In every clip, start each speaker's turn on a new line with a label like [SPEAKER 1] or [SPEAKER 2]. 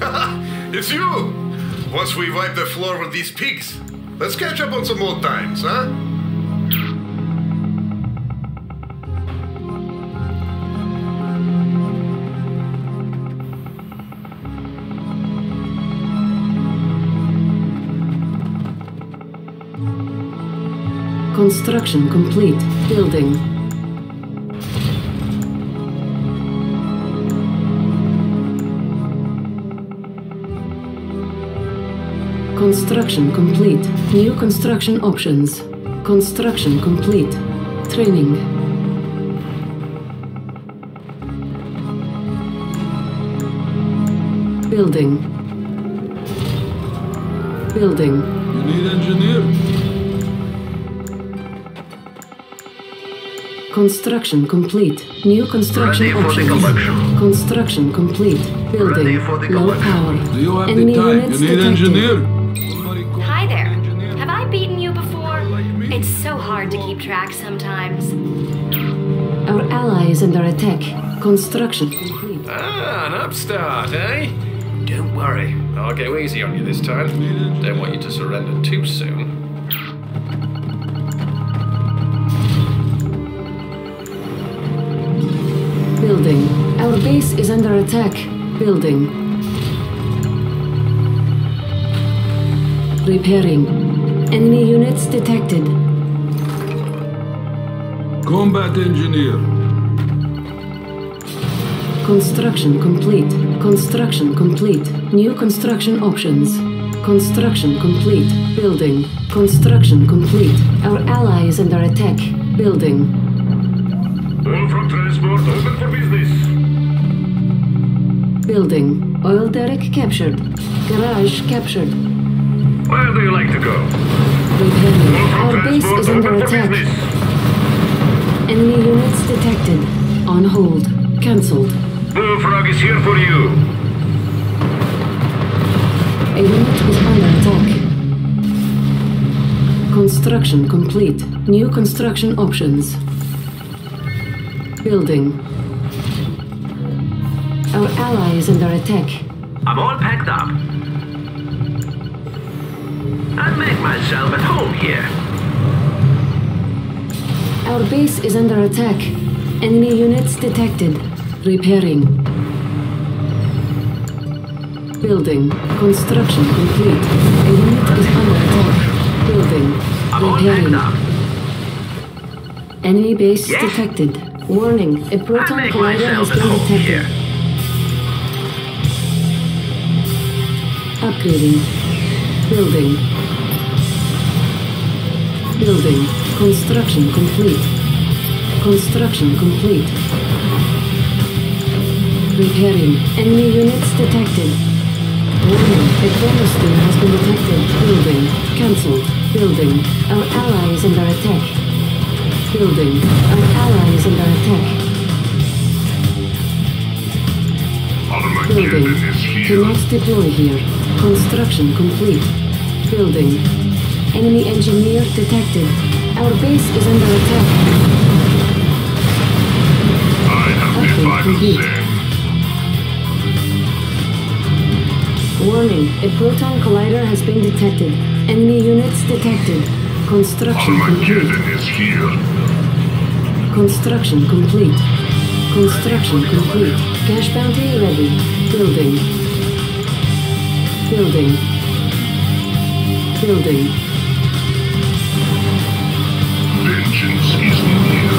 [SPEAKER 1] It's you! Once we wipe the floor with these pigs, let's catch up on some old times, huh?
[SPEAKER 2] Construction complete. Building. Construction complete. New construction options. Construction complete. Training. Building. Building.
[SPEAKER 3] You need engineer?
[SPEAKER 2] Construction complete. New construction options. Construction complete. Building. Low power.
[SPEAKER 3] Do you have
[SPEAKER 2] Enemy
[SPEAKER 3] the time?
[SPEAKER 2] units
[SPEAKER 3] You need
[SPEAKER 2] detected.
[SPEAKER 3] engineer?
[SPEAKER 4] Hi there. Have I beaten you before? It's so hard to keep track sometimes.
[SPEAKER 2] Our ally is under attack. Construction complete.
[SPEAKER 5] Ah, an upstart, eh? Don't worry, I'll go easy on you this time. Don't want you to surrender too soon.
[SPEAKER 2] Building. Our base is under attack. Building. Repairing. Enemy units detected.
[SPEAKER 3] Combat engineer.
[SPEAKER 2] Construction complete. Construction complete. New construction options. Construction complete. Building. Construction complete. Our ally is under attack. Building.
[SPEAKER 1] All from transport, open for business.
[SPEAKER 2] Building. Oil derrick captured. Garage captured.
[SPEAKER 1] Where do you like to go?
[SPEAKER 2] Repairing.
[SPEAKER 1] All from
[SPEAKER 2] Our base
[SPEAKER 1] transport,
[SPEAKER 2] is under
[SPEAKER 1] open for
[SPEAKER 2] attack.
[SPEAKER 1] business.
[SPEAKER 2] Enemy units detected. On hold. Cancelled.
[SPEAKER 1] Bullfrog is here for you.
[SPEAKER 2] A unit is under attack. Construction complete. New construction options. Building. Our ally is under attack.
[SPEAKER 6] I'm all packed up. I'll make myself at home here.
[SPEAKER 2] Our base is under attack. Enemy units detected. Repairing. Building. Construction complete. A unit is under attack. Building.
[SPEAKER 6] I'm all
[SPEAKER 2] Repairing.
[SPEAKER 6] packed up.
[SPEAKER 2] Enemy base
[SPEAKER 6] Yes?
[SPEAKER 2] detected. Warning, a
[SPEAKER 6] I'll
[SPEAKER 2] proton
[SPEAKER 6] make
[SPEAKER 2] collider has
[SPEAKER 6] myself at
[SPEAKER 2] been
[SPEAKER 6] home
[SPEAKER 2] detected.
[SPEAKER 6] here.
[SPEAKER 2] Upgrading. Building. Building. Construction complete. Construction complete. Repairing. Enemy units detected. Warning, a bonus stream has been detected. Building. Cancelled. Building. Our ally is under attack. Building. Our ally is under attack. Building. Cannot deploy here. Construction complete. Building. Enemy engineer detected. Our base is under attack. Upgrade complete. Warning, a proton collider has been detected. Enemy units detected. Construction complete.
[SPEAKER 1] is here.
[SPEAKER 2] Construction complete. Construction complete. Cash bounty ready. Building. Building. Building.
[SPEAKER 1] Vengeance is near.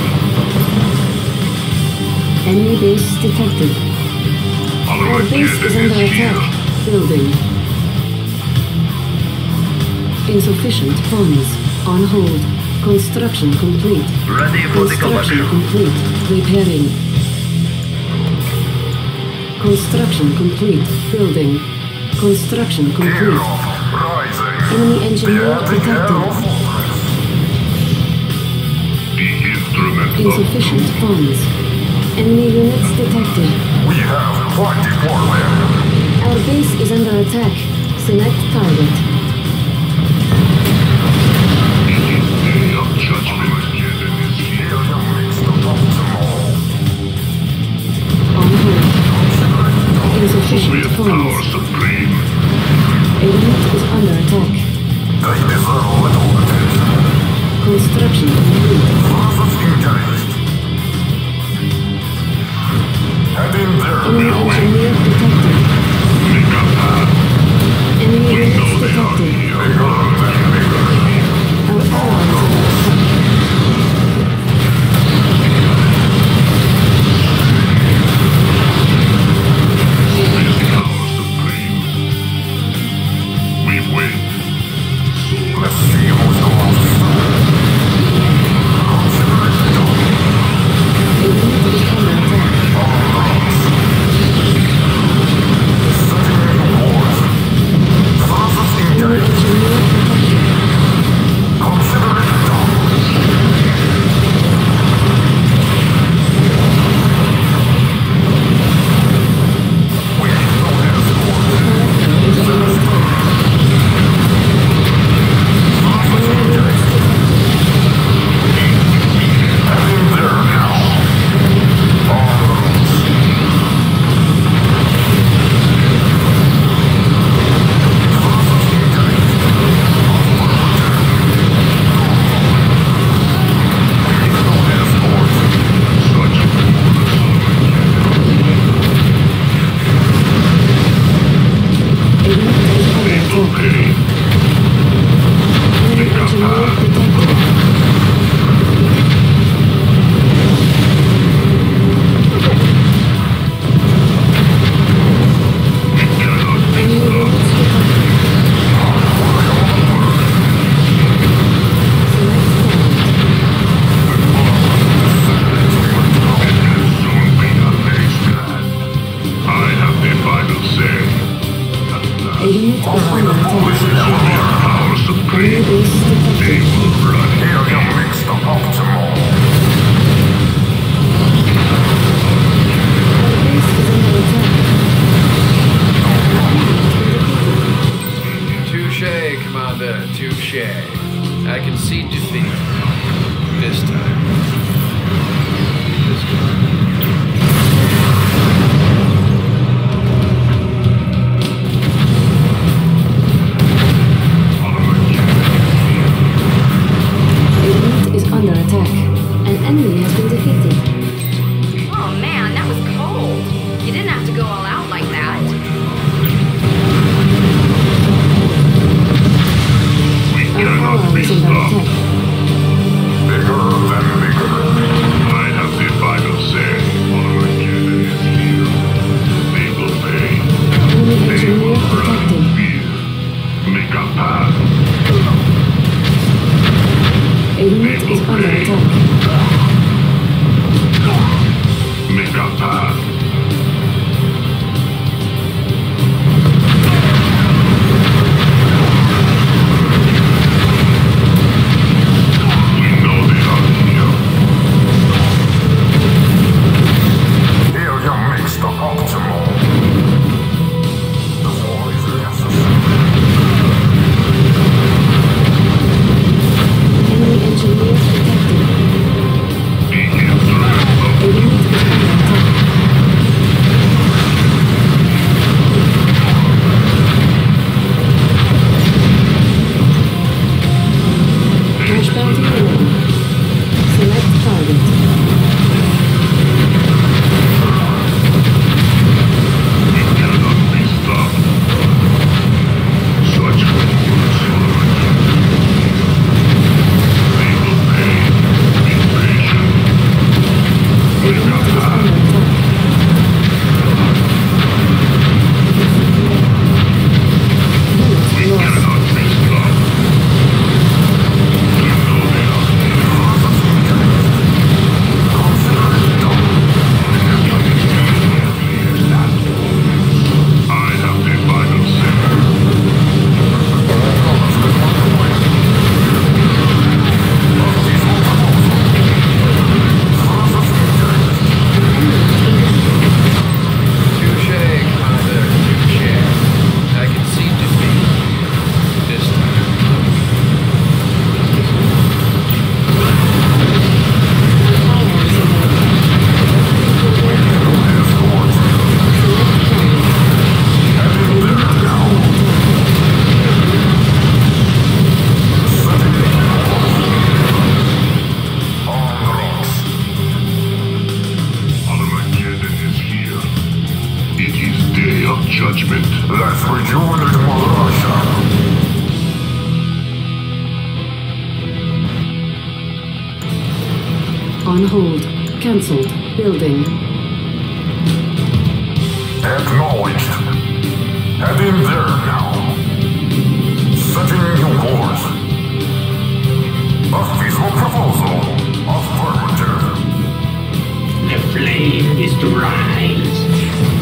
[SPEAKER 2] Enemy base detected. Our base is under attack. Building. Insufficient funds. On hold. Construction complete.
[SPEAKER 6] Ready for the
[SPEAKER 2] Construction
[SPEAKER 6] collection.
[SPEAKER 2] complete. Repairing. Construction complete. Building. Construction complete. Enemy engineer detected.
[SPEAKER 1] The instrument
[SPEAKER 2] Insufficient funds. Enemy units detected.
[SPEAKER 1] we have 24 left.
[SPEAKER 2] Our base is under attack. Select target.
[SPEAKER 1] Day of judgment is here.
[SPEAKER 2] On hold. Insufficient
[SPEAKER 1] With power
[SPEAKER 2] funds.
[SPEAKER 1] supreme.
[SPEAKER 2] unit is under attack.
[SPEAKER 7] They deserve a little attention.
[SPEAKER 2] Construction complete.
[SPEAKER 7] Process engaged. Head in there
[SPEAKER 2] Enemy
[SPEAKER 7] now.
[SPEAKER 2] engineer detected.
[SPEAKER 7] Make up that.
[SPEAKER 2] Enemy
[SPEAKER 7] We
[SPEAKER 2] units
[SPEAKER 7] know they are
[SPEAKER 2] detected.
[SPEAKER 7] here. Bigger than bigger.
[SPEAKER 2] Our allies are attack.
[SPEAKER 7] Power supreme. We win. Let's see who's the most. Consider it done.
[SPEAKER 2] A unit is under attack.
[SPEAKER 7] Setting in course. Process
[SPEAKER 2] Enemy
[SPEAKER 7] engaged.
[SPEAKER 2] engineer detected.
[SPEAKER 7] Consider it done. We need no escort.
[SPEAKER 2] Collector is under attack.
[SPEAKER 7] Process engaged. Head in there now. On the roads. Process engaged. We need no escort. Such
[SPEAKER 2] A unit is under attack.
[SPEAKER 7] okay.
[SPEAKER 2] Enemy engineer detected. Enemy units detected.
[SPEAKER 7] I have the final say.
[SPEAKER 2] A unit is under attack.
[SPEAKER 7] Power
[SPEAKER 2] Enemy
[SPEAKER 7] supreme.
[SPEAKER 2] base detected.
[SPEAKER 7] They will run. Here you mix the optimal.
[SPEAKER 2] Our base is under attack.
[SPEAKER 5] Touche, Commander, touche. I concede defeat. This time. This time.
[SPEAKER 2] A unit is under attack. An enemy has been defeated.
[SPEAKER 4] Oh man, that was cold. You didn't have to go all out like that.
[SPEAKER 7] We
[SPEAKER 2] Our
[SPEAKER 7] cannot
[SPEAKER 2] ally
[SPEAKER 7] be
[SPEAKER 2] is under
[SPEAKER 7] stopped.
[SPEAKER 2] attack.
[SPEAKER 7] Let's rejuvenate Mother Russia.
[SPEAKER 2] On hold. Cancelled. Building.
[SPEAKER 7] Acknowledged. Heading there now. Setting new course. A feasible proposal. Affirmative.
[SPEAKER 8] The flame is to rise.